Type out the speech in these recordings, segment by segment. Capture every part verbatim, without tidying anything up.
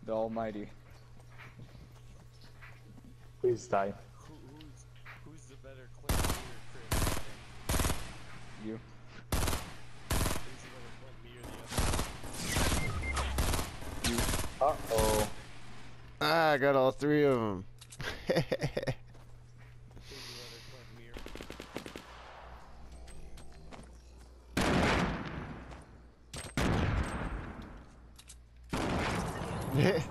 the Almighty. Please die. Who, who's, who's the better Clint, me or Chris? You. Who's the better Clint, me or the other? You. Uh oh. Ah, I got all three of them. Who's the better Clint, me or... Yeah.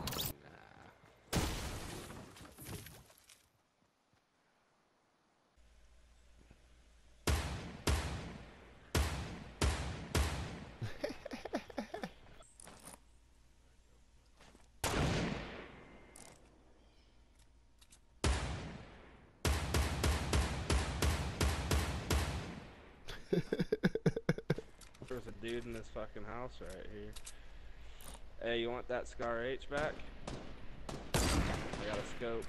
There's a dude in this fucking house right here. Hey, you want that Scar H back? I got a scoped.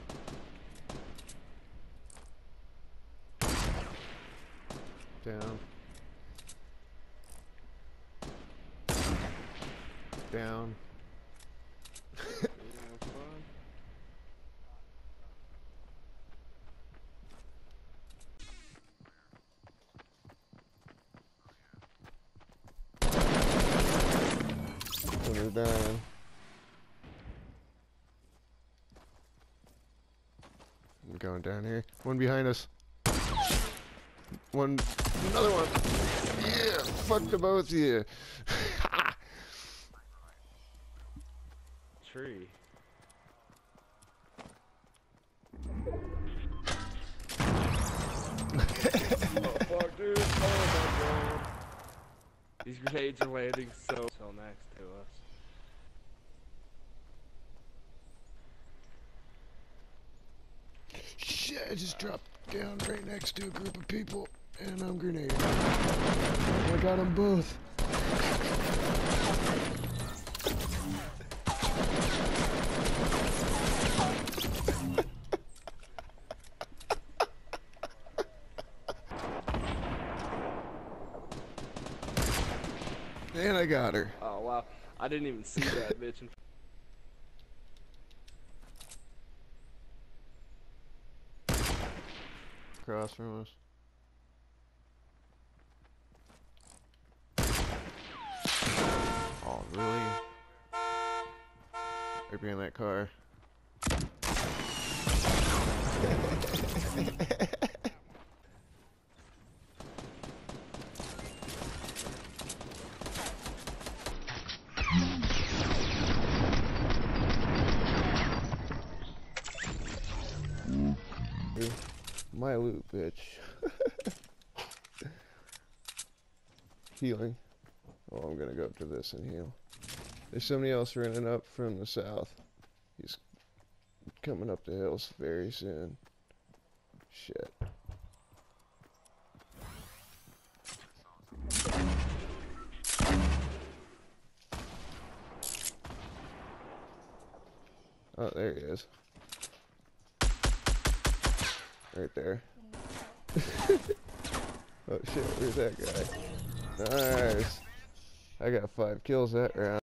Down. Down. You know, it's fun. Put her down. I'm going down here. One behind us. One. Another one. Yeah. Fuck the both of you. Tree. Oh fuck, dude! Oh my god! These grenades are landing so so next to us. Shit, I just dropped down right next to a group of people, and I'm grenading. I got them both. And I got her. Oh wow, I didn't even see that bitch. In Across from us. Oh, really? Right behind that car. My loot, bitch. Healing. Oh, I'm gonna go up to this and heal. There's somebody else running up from the south. He's coming up the hills very soon. Shit. Oh, there he is. Right there. Oh shit, where's that guy? Nice. I got five kills that round.